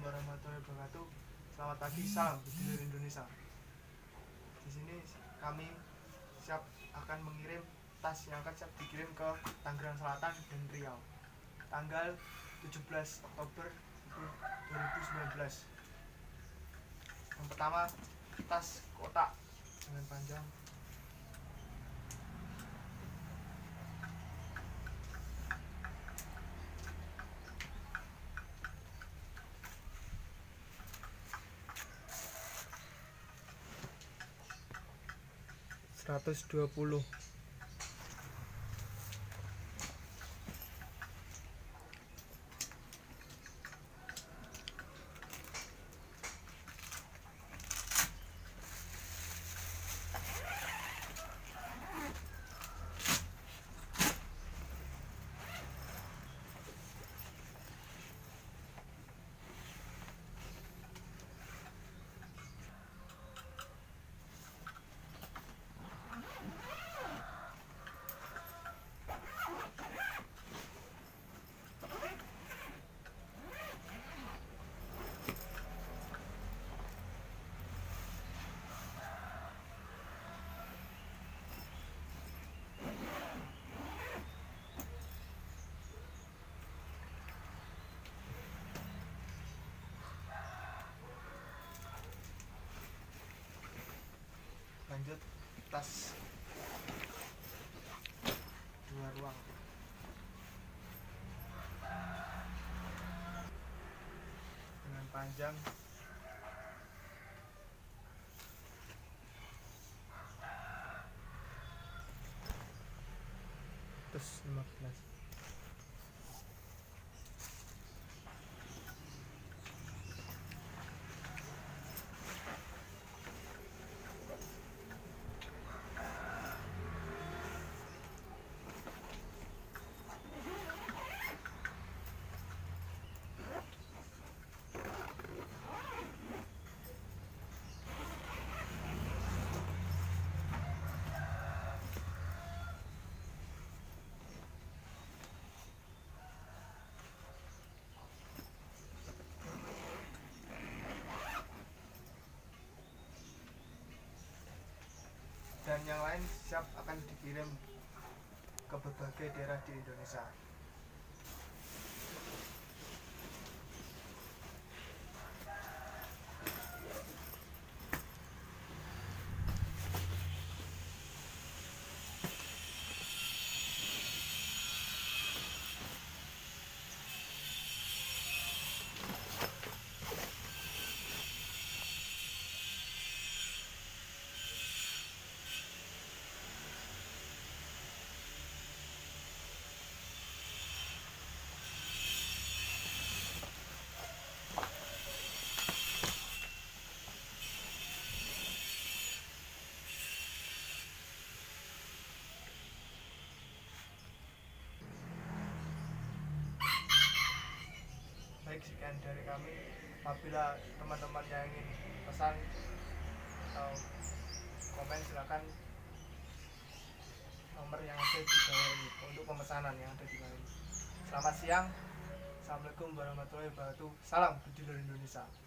warahmatullahi wabarakatuh. Selamat pagi, salam Budilur Indonesia. Di sini kami siap akan mengirim tas yang akan siap dikirim ke Tangerang Selatan dan Riau. Tanggal 17 Oktober 2019. Yang pertama, tas kotak dengan panjang 120. Lanjut, tas 2 ruang dengan panjang 115. Dan yang lain siap akan dikirim ke berbagai daerah di Indonesia. Baik, sekian dari kami. Apabila teman-teman yang ingin pesan atau komen, silakan nomor yang ada di bawah ini untuk pemesanan yang ada di bawah ini. Selamat siang. Assalamualaikum warahmatullahi wabarakatuh. Salam Budilur Indonesia.